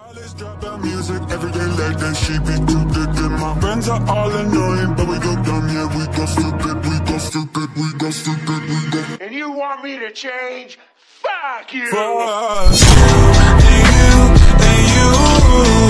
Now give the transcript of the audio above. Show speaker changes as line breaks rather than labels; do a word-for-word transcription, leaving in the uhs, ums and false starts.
Let's drop our music every day like that. She be too good. My friends are all annoying, but we go dumb, yeah, we go stupid, we go stupid, we go stupid, we go.
And you want me to change? Fuck you!
For us, you and you and you.